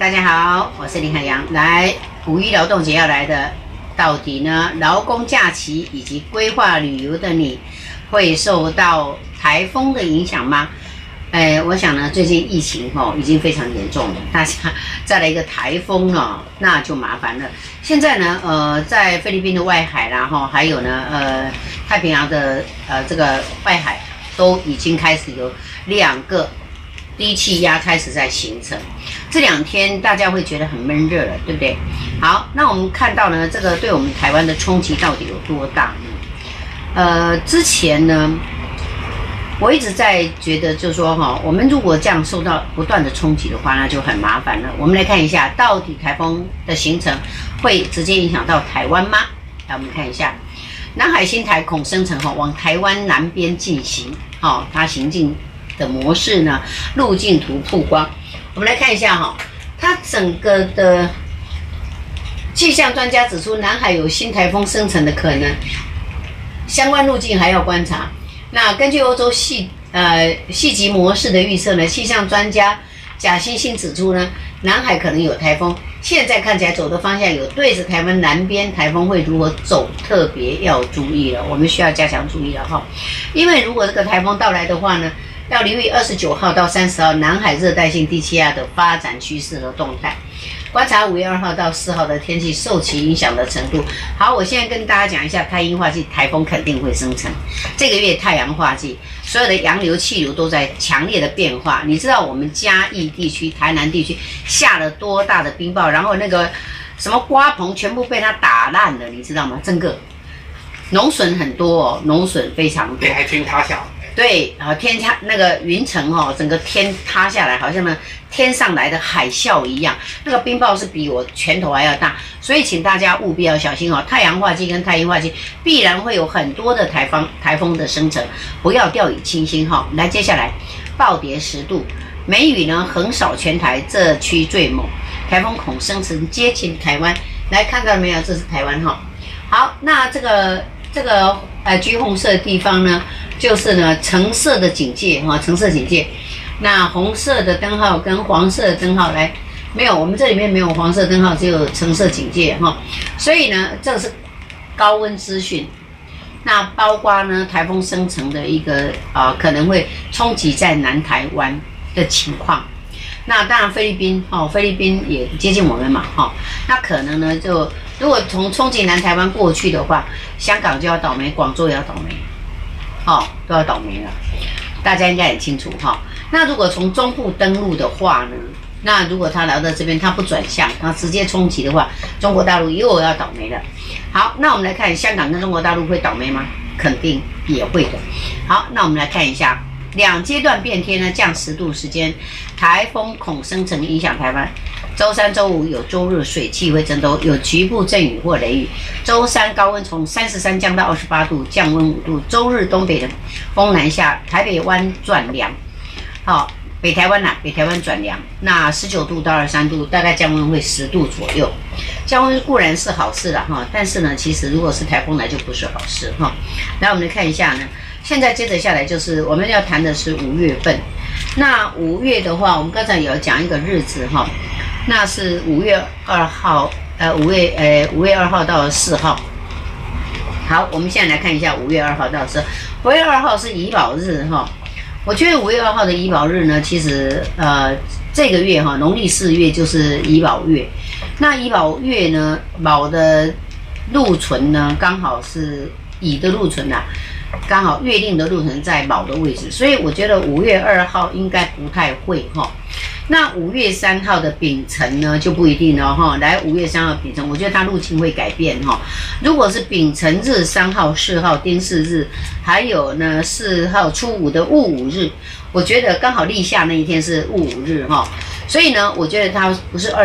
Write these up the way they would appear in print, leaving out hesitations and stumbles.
大家好，我是林海洋。来，5·1劳动节要来的，到底呢？劳工假期以及规划旅游的你，会受到台风的影响吗？我想呢，最近疫情已经非常严重了，大家再来一个台风那就麻烦了。现在呢，在菲律宾的外海啦，还有呢，太平洋的这个外海都已经开始有2个低气压开始在形成。这2天大家会觉得很闷热了，对不对？好，那我们看到呢，这个对我们台湾的冲击到底有多大呢？之前呢，我一直在觉得，就是说我们如果这样受到不断的冲击的话，那就很麻烦了。我们来看一下，到底台风的形成会直接影响到台湾吗？来，我们看一下，南海新台恐生成往台湾南边进行，它行进的模式呢，路径图曝光。我们来看一下它整个的气象专家指出，南海有新台风生成的可能，相关路径还要观察。那根据欧洲细级模式的预测呢，气象专家贾欣欣指出呢，南海可能有台风，现在看起来走的方向有对着台湾南边，台风会如何走，特别要注意了，我们需要加强注意了因为如果这个台风到来的话呢，要留意29号到30号南海热带性低气压的发展趋势和动态，观察5月2号到4号的天气受其影响的程度。好，我现在跟大家讲一下太阴化季，台风肯定会生成。这个月太阳化季，所有的洋流、气流都在强烈的变化。你知道我们嘉义地区、台南地区下了多大的冰雹，然后那个什么瓜棚全部被它打烂了，你知道吗？整个农损很多农损非常多。 北海军塌下。 对，天下那个云层整个天塌下来，好像呢天上来的海啸一样，那个冰雹是比我拳头还要大，所以请大家务必要小心太阳化季跟太阴化季必然会有很多的台风的生成，不要掉以轻心来，接下来暴跌10度，梅雨呢横扫全台，这区最猛，台风恐生成接近台湾。来，看到了没有？这是台湾好，那这个橘红色的地方呢，就是呢橙色的警戒橙色警戒。那红色的灯号跟黄色的灯号来，没有，我们这里面没有黄色灯号，只有橙色警戒所以呢，这是高温资讯。那包括呢台风生成的一个可能会冲击在南台湾的情况。那当然菲律宾也接近我们嘛那可能呢就如果从冲击南台湾过去的话，香港就要倒霉，广州也要倒霉都要倒霉了，大家应该很清楚那如果从中部登陆的话呢，那如果他来到这边，他不转向，他直接冲击的话，中国大陆又要倒霉了。好，那我们来看香港跟中国大陆会倒霉吗？肯定也会的。好，那我们来看一下2阶段变天呢，降10度时间，台风恐生成影响台湾。周3、周5有周日水汽会增多，有局部阵雨或雷雨。周3高温从33降到28度，降温5度。周日东北的风南下，台北湾转凉。北台湾转凉，那19度到23度，大概降温会10度左右。降温固然是好事了但是呢，其实如果是台风来就不是好事来，我们来看一下呢。现在接着下来就是我们要谈的是5月份。那5月的话，我们刚才有讲一个日子那是5月2号，5月2号到4号。好，我们现在来看一下5月2号到4号。5月2号是怡保日我觉得5月2号的怡保日呢，其实这个月农历4月就是怡保月。那怡保月呢，卯的禄存呢刚好是乙的禄存刚好月令的禄存在卯的位置，所以我觉得5月2号应该不太会那5月3号的丙辰呢就不一定了来，5月3号丙辰，我觉得它路径会改变如果是丙辰日、3号、4号丁巳日，还有呢4号初五的戊午日，我觉得刚好立夏那一天是戊午日所以呢，我觉得它不是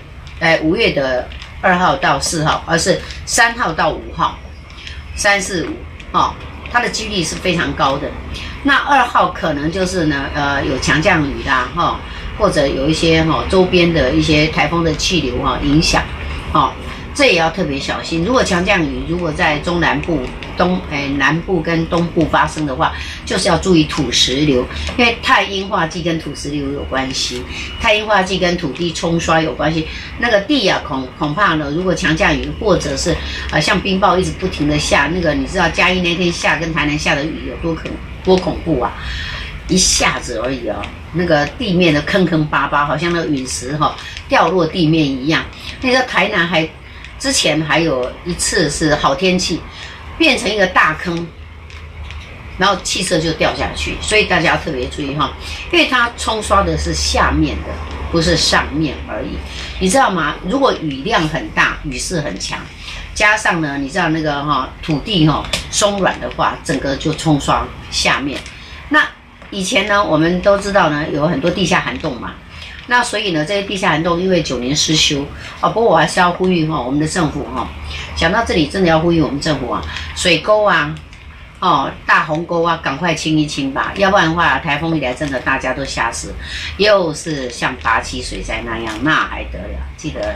5月的2号到4号，而是3号到5号，3、4、5它的几率是非常高的。那2号可能就是呢有强降雨啦或者有一些周边的一些台风的气流影响这也要特别小心。如果强降雨，如果在中南部南部跟东部发生的话，就是要注意土石流，因为太阴化忌跟土石流有关系，太阴化忌跟土地冲刷有关系。那个地啊，恐怕呢，如果强降雨或者是像冰雹一直不停的下，那个你知道嘉义那天下跟台南下的雨有多恐怖啊！一下子而已哦，那个地面的坑坑巴巴，好像那个陨石掉落地面一样。那个台南之前还有一次是好天气，变成一个大坑，然后汽车就掉下去，所以大家要特别注意因为它冲刷的是下面的，不是上面而已。你知道吗？如果雨量很大，雨势很强，加上呢，你知道那个土地松软的话，整个就冲刷下面。那以前呢，我们都知道呢，有很多地下涵洞嘛。那所以呢，这些地下涵洞因为9年失修不过我还是要呼吁我们的政府想到这里真的要呼吁我们政府水沟啊，大鸿沟啊，赶快清一清吧，要不然的话，台风一来真的大家都吓死，又是像87水灾那样，那还得了？记得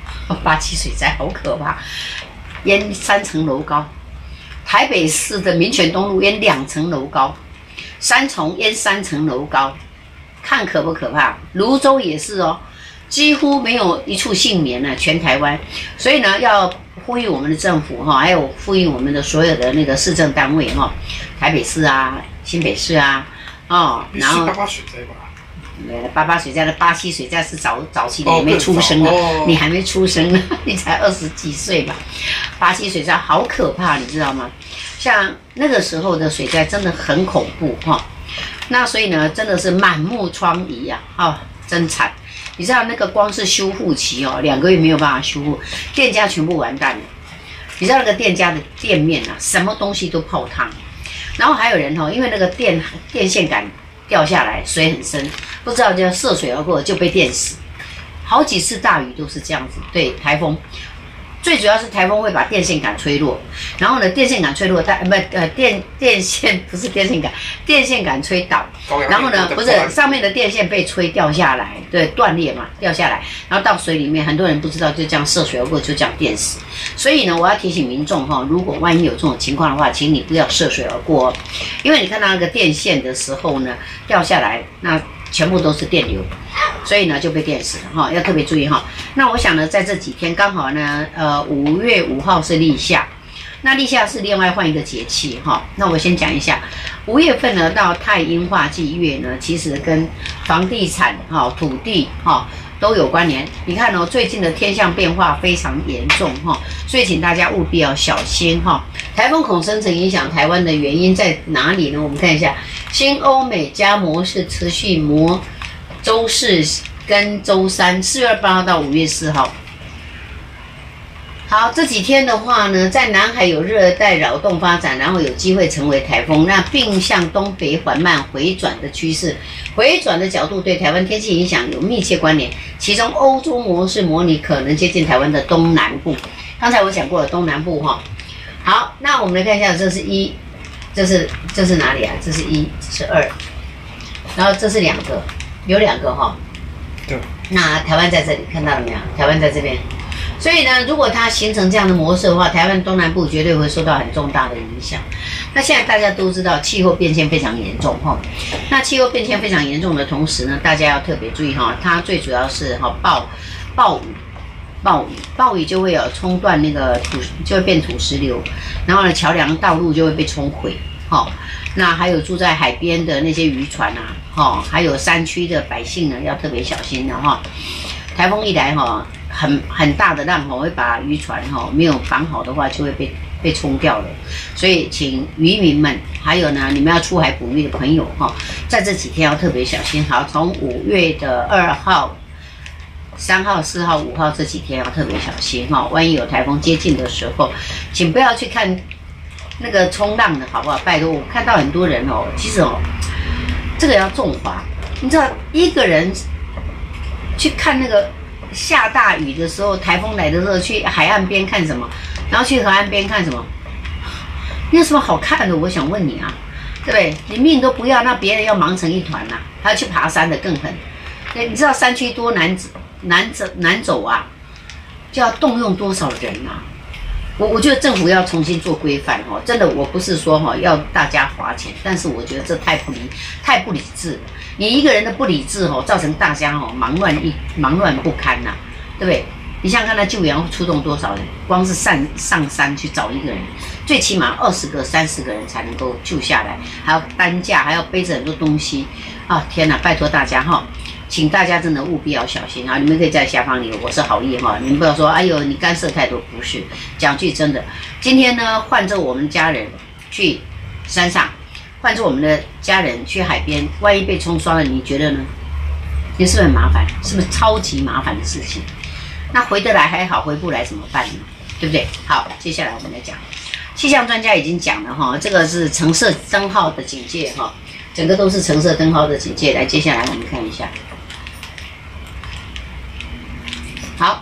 87水灾好可怕，淹3层楼高，台北市的民权东路淹2层楼高，三重淹3层楼高。看可不可怕？泸州也是几乎没有一处幸免呢，全台湾。所以呢，要呼吁我们的政府还有呼吁我们的所有的那个市政单位台北市啊、新北市啊，然后 88水灾吧。 88水灾的87水灾是早期的，你没出生呢，你还没出生呢，你才20几岁吧。87水灾好可怕，你知道吗？像那个时候的水灾真的很恐怖那所以呢，真的是满目疮痍啊，真惨！你知道那个光是修复期2个月没有办法修复，店家全部完蛋了。你知道那个店家的店面什么东西都泡汤，然后还有人因为那个电线杆掉下来，水很深，不知道就涉水而过就被电死，好几次大雨都是这样子。对，台风。最主要是台风会把电线杆吹落，然后呢，电线杆吹落，电线不是电线杆，电线杆吹倒，然后呢，不是上面的电线被吹掉下来，对，断裂嘛，掉下来，然后到水里面，很多人不知道就这样涉水而过，就这样电死。所以呢，我要提醒民众如果万一有这种情况的话，请你不要涉水而过因为你看到那个电线的时候呢，掉下来那全部都是电流。所以呢就被电死了要特别注意那我想呢，在这几天刚好呢，5月5号是立夏，那立夏是另外换一个节气那我先讲一下，5月份呢到太阴化忌月呢，其实跟房地产土地都有关联。你看最近的天象变化非常严重所以请大家务必要小心台风恐生成影响台湾的原因在哪里呢？我们看一下，新欧美加模式持续周4跟周3，4月28号到5月4号。好，这几天的话呢，在南海有热带扰动发展，然后有机会成为台风，那并向东北缓慢回转的趋势，回转的角度对台湾天气影响有密切关联。其中欧洲模式模拟可能接近台湾的东南部，刚才我讲过了东南部好，那我们来看一下，这是1，这是哪里啊？这是1，这是2，然后这是2个。有2个对， 那台湾在这里看到了没有？台湾在这边，所以呢，如果它形成这样的模式的话，台湾东南部绝对会受到很重大的影响。那现在大家都知道气候变迁非常严重那气候变迁非常严重的同时呢，大家要特别注意它最主要是暴雨就会有冲断那个就会变土石流，然后呢，桥梁道路就会被冲毁那还有住在海边的那些渔船还有山区的百姓呢，要特别小心的台风一来很大的浪会把渔船没有绑好的话，就会被冲掉了。所以请渔民们，还有呢，你们要出海捕鱼的朋友在这几天要特别小心。好，从5月的2号、3号、4号、5号这几天要特别小心万一有台风接近的时候，请不要去看那个冲浪的好不好？拜托，我看到很多人其实这个要重罚。你知道一个人去看那个下大雨的时候，台风来的时候去海岸边看什么？然后去河岸边看什么？你有什么好看的？我想问你对不对？你命都不要，那别人要忙成一团还要去爬山的更狠。你知道山区多难走就要动用多少人我觉得政府要重新做规范哦，真的，我不是说哈要大家花钱，但是我觉得这太不理智了。你一个人的不理智哦，造成大家哦忙乱不堪呐、对不对？你想想看，他救援出动多少人？光是上山去找一个人，最起码20个、30个人才能够救下来，还要担架，还要背着很多东西啊！天哪，拜托大家哈，请大家真的务必要小心啊！你们可以在下方留，我是好意哈，你们不要说哎呦你干涉太多，不是。讲句真的，今天呢换做我们家人去山上，换做我们的家人去海边，万一被冲刷了，你觉得呢？你是不是很麻烦？是不是超级麻烦的事情？那回得来还好，回不来怎么办呢？对不对？好，接下来我们来讲，气象专家已经讲了哈，这个是橙色灯号的警戒哈，整个都是橙色灯号的警戒。来，接下来我们看一下，好，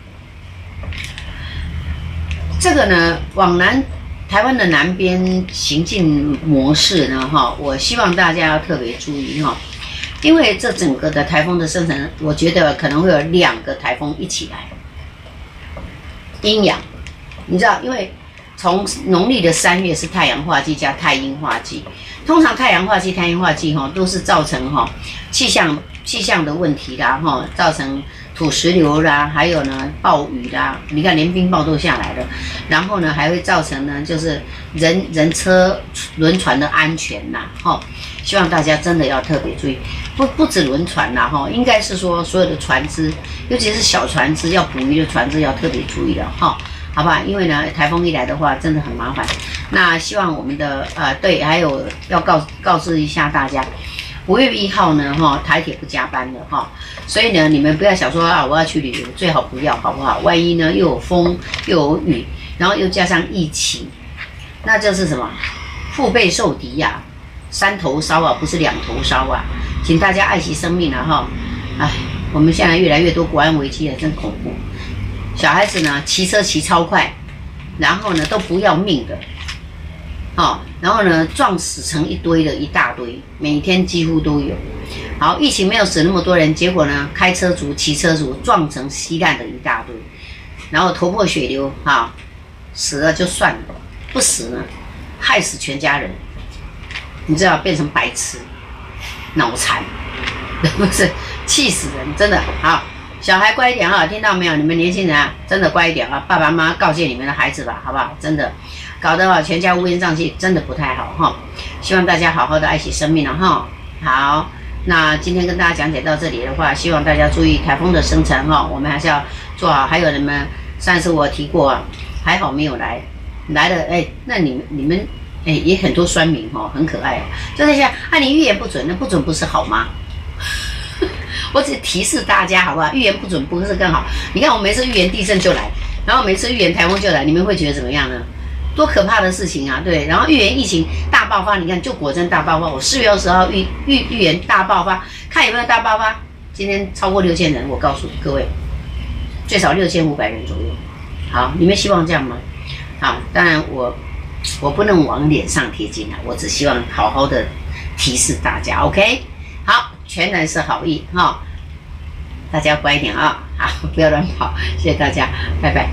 这个呢，往台湾的南边行进模式呢哈，我希望大家要特别注意哈。因为这整个的台风的生成，我觉得可能会有2个台风一起来，阴阳，你知道，因为从农历的3月是太阳化季加太阴化季，通常太阳化季、太阴化季都是造成气象的问题啦造成土石流啦，还有呢暴雨啦，你看连冰雹都下来了，然后呢还会造成呢就是人车轮船的安全啦希望大家真的要特别注意，不止轮船啦应该是说所有的船只，尤其是小船只要捕鱼的船只要特别注意了好不好？因为呢台风一来的话真的很麻烦。那希望我们的对，还有要告知一下大家，5月1号呢台铁不加班了所以呢你们不要想说啊我要去旅游，最好不要好不好？万一呢又有风又有雨，然后又加上疫情，那就是什么腹背受敌呀，3头烧啊，不是2头烧啊！请大家爱惜生命哎，我们现在越来越多国安危机了，真恐怖。小孩子呢，骑车骑超快，然后呢都不要命的，然后呢撞死成一大堆，每天几乎都有。好，疫情没有死那么多人，结果呢，开车族、骑车族撞成稀烂的一大堆，然后头破血流死了就算了，不死呢，害死全家人。你知道变成白痴、脑残，不是气死人，真的好。小孩乖一点听到没有？你们年轻人真的乖一点爸爸妈妈告诫你们的孩子吧，好不好？真的，搞得全家乌烟瘴气，真的不太好希望大家好好的爱惜生命好，那今天跟大家讲解到这里的话，希望大家注意台风的生成我们还是要做好。还有你们上次我提过还好没有来了那你们。也很多酸民很可爱就在想你预言不准，那不准不是好吗？我只提示大家好不好？预言不准不是更好？你看我每次预言地震就来，然后每次预言台风就来，你们会觉得怎么样呢？多可怕的事情啊！对，然后预言疫情大爆发，你看就果真大爆发。我4月20号预言大爆发，看有没有大爆发？今天超过6000人，我告诉各位，最少6500人左右。好，你们希望这样吗？好，当然我不能往脸上贴金我只希望好好的提示大家 ，OK？ 好，全然是好意大家乖一点好，不要乱跑，谢谢大家，拜拜。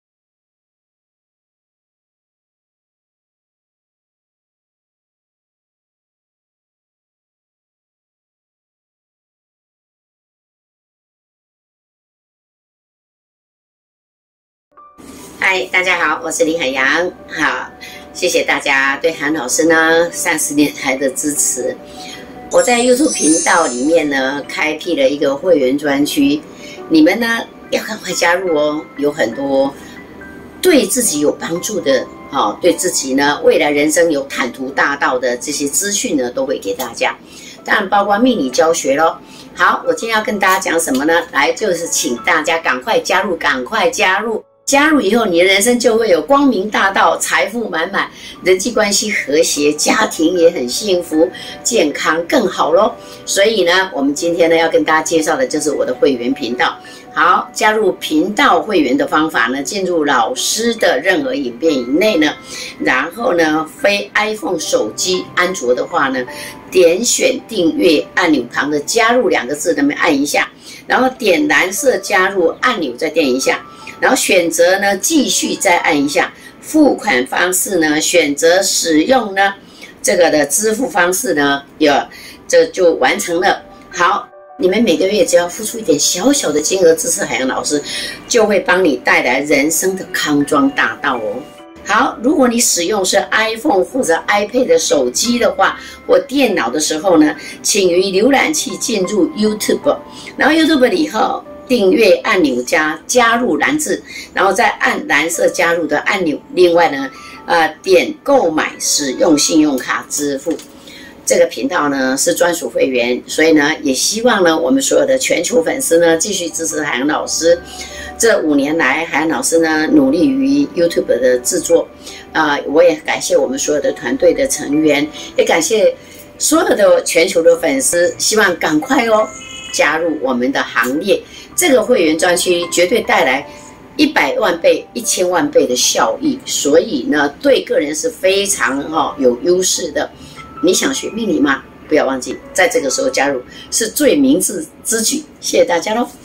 嗨，大家好，我是林海洋。好，谢谢大家对韩老师呢30年来的支持。我在 YouTube 频道里面呢开辟了一个会员专区，你们呢要赶快加入有很多对自己有帮助的对自己呢未来人生有坦途大道的这些资讯呢都会给大家，当然包括命理教学咯。好，我今天要跟大家讲什么呢？来，就是请大家赶快加入，赶快加入。加入以后，你的人生就会有光明大道，财富满满，人际关系和谐，家庭也很幸福，健康更好咯。所以呢，我们今天呢要跟大家介绍的就是我的会员频道。好，加入频道会员的方法呢，进入老师的任何影片以内呢，然后呢，非 iPhone 手机安卓的话呢，点选订阅按钮旁的加入2个字，那么按一下，然后点蓝色加入按钮再点一下。 然后选择呢继续再按一下，付款方式呢选择使用呢这个的支付方式呢这就完成了。好，你们每个月只要付出一点小小的金额支持海洋老师，就会帮你带来人生的康庄大道哦。好，如果你使用是 iPhone 或者 iPad 的手机的话，或电脑的时候呢，请于浏览器进入 YouTube， 然后 YouTube 以后订阅按钮加入栏字，然后再按蓝色加入的按钮。另外呢，点购买使用信用卡支付。这个频道呢是专属会员，所以呢也希望呢我们所有的全球粉丝呢继续支持海洋老师。这5年来，海洋老师呢努力于 YouTube 的制作，我也感谢我们所有的团队的成员，也感谢所有的全球的粉丝，希望赶快加入我们的行列。这个会员专区绝对带来100万倍、1000万倍的效益，所以呢对个人是非常有优势的。你想学命理吗？不要忘记在这个时候加入，是最明智之举。谢谢大家喽。